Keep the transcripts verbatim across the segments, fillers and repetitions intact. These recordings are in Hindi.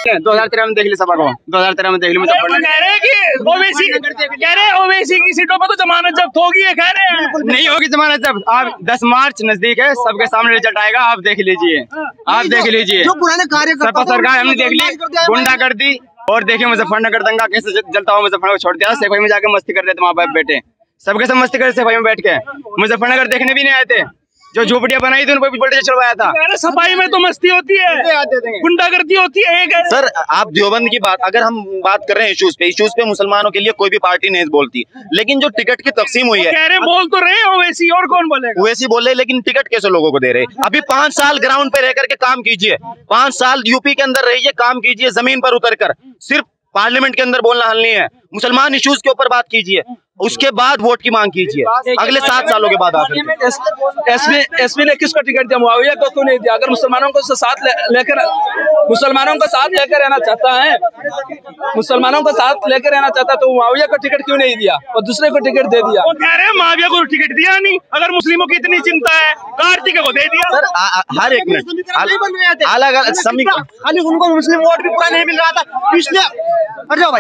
दो हजार तेरह में देख ली सपा को, दो हजार तेरह में देख ली मुजफ्फरनगर। कह रहे कि ओवैसी कह रहे ओवैसी की सीटों पर तो जमानत जब्त होगी, कह रहे हैं नहीं होगी जमानत जब्त। आप दस मार्च नजदीक है, सबके सामने रिजल्ट आएगा, आप देख लीजिए, आप देख लीजिए। जो पुराने सपा सरकार हमने देख ली गुंडागर्दी, और देखिए मुजफ्फरनगर दंगा कैसे जलता हुआ मुजफ्फरनगर छोड़ दिया। सेफई में जाके मस्ती कर रहे थे माँ बाप बेटे, सबके सब मस्ती कर रहे सेफई में बैठ के, मुजफ्फरनगर देखने भी नहीं आए थे। जो झोपड़ियां बनाई थी उन पर भी बुलडोजर चलवाया था। सफाई में तो मस्ती होती है, गुंडागर्दी होती है। सर आप देवबंद की बात, अगर हम बात कर रहे हैं इश्यूज पे, इश्यूज पे मुसलमानों के लिए कोई भी पार्टी नहीं बोलती, लेकिन जो टिकट की तकसीम हुई है, कह रहे बोल तो रहे ओवैसी, और कौन बोलेगा? ओवैसी बोल रहे, लेकिन टिकट कैसे लोगों को दे रहे? अभी पांच साल ग्राउंड पे रह करके काम कीजिए, पांच साल यूपी के अंदर रहिए, काम कीजिए जमीन पर उतर कर। सिर्फ पार्लियामेंट के अंदर बोलना हल नहीं है, मुसलमान इश्यूज के ऊपर बात कीजिए, उसके बाद वोट की मांग कीजिए अगले सात सालों के बाद। एसपी एसपी ने किसको टिकट दिया? मुआविया को क्यों नहीं दिया? अगर मुसलमानों को साथ लेकर मुसलमानों को साथ लेकर रहना चाहता है, मुसलमानों को साथ लेकर रहना चाहता तो मुआविया को टिकट क्यों नहीं दिया और दूसरे को टिकट दे दिया? वो कह रहे हैं मुआविया को टिकट दिया नहीं, अगर मुस्लिमों की इतनी चिंता है कार्तिक को दे दिया। सर आ, आ, हर एक मिनट अलग अलग समीकरण, उनको मुस्लिम वोट भी पूरा नहीं मिल रहा था पिछले। हट जाओ भाई।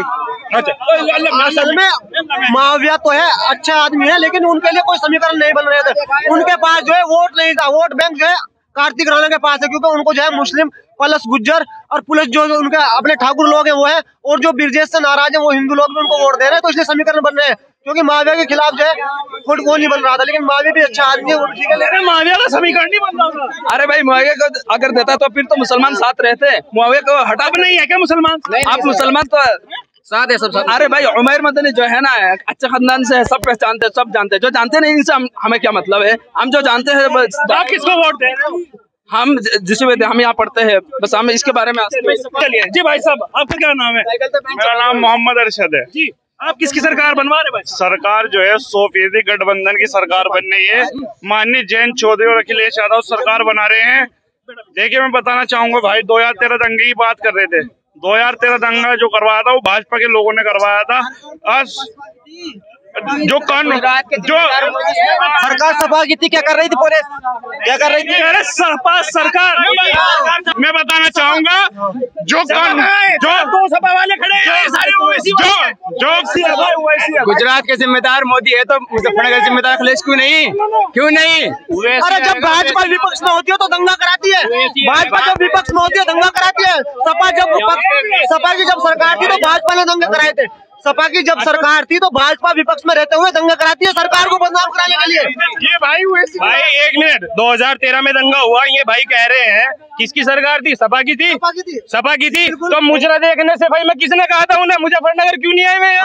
असल में मुआविया तो है, अच्छा आदमी है, लेकिन उनके लिए कोई समीकरण नहीं बन रहे थे। उनके पास जो है वोट नहीं था, वोट बैंक जो है कार्तिक राणा के पास है, क्योंकि उनको जो है मुस्लिम प्लस गुज्जर और पुलिस जो, जो उनके अपने ठाकुर लोग हैं वो है, और जो ब्रिजेश से नाराज है वो हिंदू लोग भी उनको वोट दे रहे हैं। तो इसलिए समीकरण बन रहे हैं, क्योंकि माविया के खिलाफ जो है वोट वो नहीं बन रहा था, लेकिन माविया भी अच्छा आदमी है, वो ठीक है, लेकिन माविया का समीकरण नहीं बन रहा था। अरे भाई मुआविया को अगर देता तो फिर तो मुसलमान साथ रहते, मुआविया को हटा नहीं है क्या मुसलमान? आप मुसलमान तो साथ है सब। अरे भाई उमैर मदनी जो है ना अच्छे खानदान से है, सब पहचानते हैं, सब जानते हैं। जो जानते नहीं इनसे हम, हमें क्या मतलब है? हम जो जानते हैं आप किसको वोट दे रहे हो? हम जिसे हम यहाँ पढ़ते हैं, बस हम इसके बारे में। चलिए जी भाई साहब, आपका क्या नाम है? मेरा नाम मोहम्मद अरशद है जी। आप किसकी सरकार बनवा रहे भाई? सरकार जो है सौ फीसदी गठबंधन की सरकार बन रही है। माननीय जयंत चौधरी और अखिलेश यादव सरकार बना रहे हैं। देखिए मैं बताना चाहूंगा भाई, दो हजार तेरह दंगे की बात कर रहे थे, दो हजार तेरह दंगा जो करवाया था वो भाजपा के लोगों ने करवाया था। आज जो कानून जो सरकार सपा की थी, क्या कर रही थी? पुलिस क्या कर रही थी? अरे सपा सरकार, मैं बताना चाहूंगा जो कानून जो दो सपा वाले खड़े हैं, सारे ओवैसी जो जो गुजरात के जिम्मेदार मोदी है तो मुजफ्फरनगर जिम्मेदार अखिलेश क्यों नहीं? क्यों नहीं? अरे जब भाजपा विपक्ष में होती है तो दंगा कराती है, भाजपा जब विपक्ष में होती है दंगा कराती है। सपा जब सपा की जब सरकार थी तो भाजपा ने दंगे कराए थे। सपा की जब सरकार थी तो भाजपा विपक्ष में रहते हुए दंगा कराती है सरकार को बदनाम कराने के लिए। ये भाई भाई एक मिनट, दो हजार तेरह में दंगा हुआ, ये भाई कह रहे हैं किसकी सरकार थी? सपा की थी, सपा की थी। तो मुजरा देखने से भाई मैं किसने कहा था उन्हें मुजफ्फरनगर क्यों नहीं आए मैं?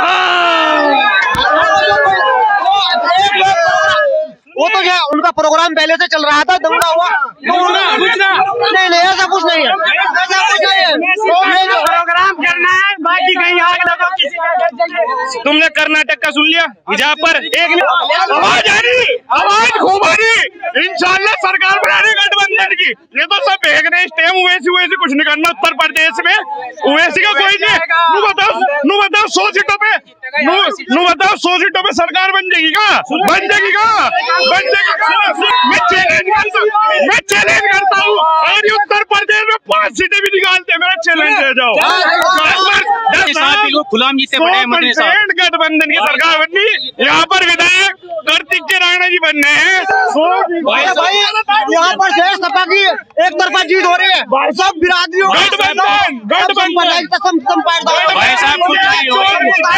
वो तो क्या उनका प्रोग्राम पहले से चल रहा था, दंगा हुआ नहीं नहीं ऐसा कुछ नहीं है, ऐसा कुछ नहीं है। प्रोग्राम करना है, बाकी कहीं आग लगाओ किसी का। तुमने कर्नाटक का सुन लिया? जहाँ पर एक आवाज आ रही, आवाज खूब आ रही, इंशाल्लाह सरकार बना रही गठबंधन की। ये तो सब फेंक रहे स्टेम, वैसी वैसी कुछ नहीं करना उत्तर प्रदेश में, वैसी का कोई नहीं। नू बताओ नू बताओ सौ सीटों पे नू बताओ सौ सीटों पे सरकार बन जाएगी का? बन जाएगी का? बन जाएगी। मैं चैलेंज करता हूँ, मैं चैलेंज करता हूँ, अगर उत्तर प्रदेश में पांच सीटें भी निकालते हैं, मेरा चैलेंज दे जाओ। गुलाम जी से बड़े गठबंधन की सरकार बननी, यहाँ पर विधायक कार्तिक के राणा जी बनने हैं। यहाँ पर जो सपा की एक तरफा जीत हो रही है, सब बिरादरियों गठबंधन गठबंधन भाई साहब कुछ नहीं हो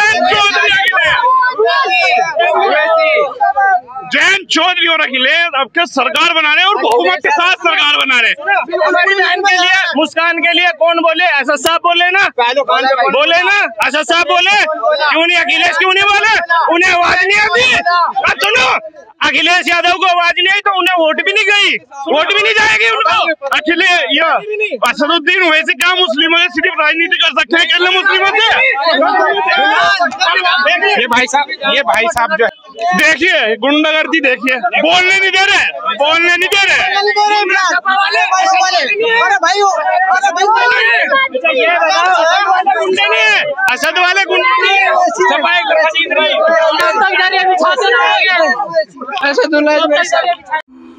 जयंत चौधरी और अखिलेश अब के सरकार बना रहे हैं और बहुमत के साथ सरकार बना रहे हैं। के लिए मुस्कान के लिए कौन बोले? असद साहब बोले ना, बोले ना असद साहब बोले, क्यों नहीं अखिलेश क्यों नहीं बोले? उन्हें आवाज नहीं आती। सुनो, अखिलेश यादव को आवाज नहीं आई तो उन्हें वोट भी नहीं गई, वोट भी नहीं जाएगी उनको। अखिलेश असदुद्दीन वैसे क्या मुस्लिमों से सिर्फ राजनीति कर सकते हैं? क्या मुस्लिमों से? ये भाई साहब ये भाई साहब जो देखिए गुंडागर्दी, देखिए बोलने नहीं दे रहे, बोलने नहीं दे रहे। असद वाले गुंडे असदुल्लाह